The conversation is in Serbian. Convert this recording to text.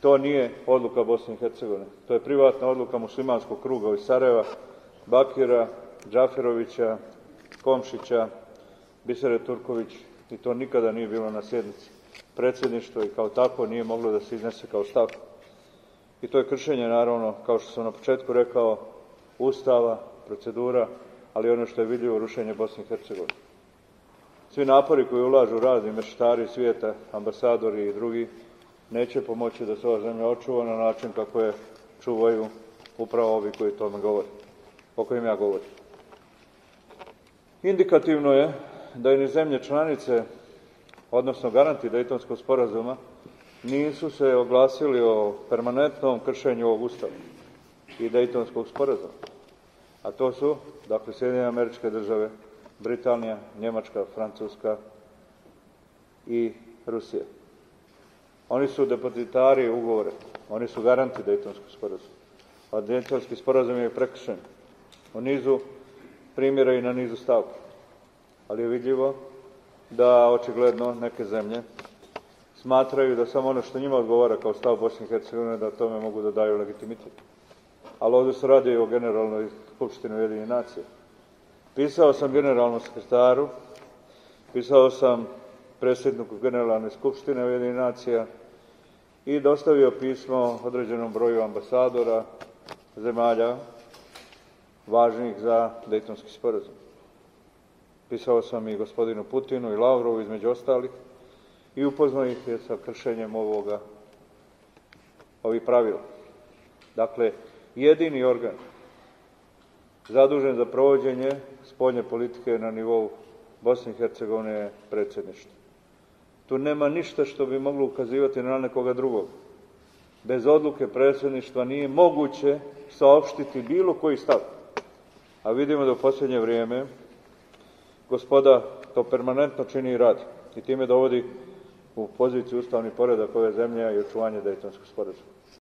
To nije odluka Bosne i Hercegovine. To je privatna odluka muslimanskog kruga iz Sarajeva, Bakira, Džaferovića, Komšića, Bisere Turković, i to nikada nije bilo na sjednici predsjedništva i kao tako nije moglo da se iznese kao stav. I to je kršenje, naravno, kao što sam na početku rekao, Ustava, procedura, ali ono što je vidljivo, rušenje Bosne i Hercegovine. Svi napori koji ulažu razni mešetari svijeta, ambasadori i drugi, neće pomoći da se ova zemlja očuva na način kako je čuvaju upravo ovi koji tome govore, o kojim ja govorim. Indikativno je da i ni zemlje članice, odnosno garanti Dejtonskog sporazuma, nisu se oglasili o permanentnom kršenju ovog Ustava i Dejtonskog sporazuma. A to su, dakle, Sjedinjene Američke Države, Britanija, Njemačka, Francuska i Rusija. Oni su depozitari ugovora, oni su garanti Dejtonskog sporazuma. A Dejtonski sporazum je prekršen u nizu primjera i na nizu stavki. Ali je vidljivo da očigledno neke zemlje smatraju da samo ono što njima odgovara kao stav Bosne i Hercegovine, da tome mogu da daju legitimitet. Ali ovdje se radi o Generalnoj skupštini Ujedinjenih nacija. Pisao sam generalnom sekretaru, pisao sam predsjedniku Generalne skupštine Ujedinjenih nacija i dostavio pismo određenom broju ambasadora zemalja važnih za Dejtonski sporazum. Pisao sam i gospodinu Putinu i Lavrovu, između ostalih, i upoznao ih je sa kršenjem ovih pravila. Dakle, jedini organ zadužen za provođenje spoljne politike na nivou Bosne i Hercegovine je predsjedništvo. Tu nema ništa što bi moglo ukazivati na nekoga drugog. Bez odluke predsjedništva nije moguće saopštiti bilo koji stav. A vidimo da u posljednje vrijeme gospoda to permanentno čini i radi. I time dovodi u poziciju ustavni poredak ove zemlje i očuvanje Dejtonskog sporazuma.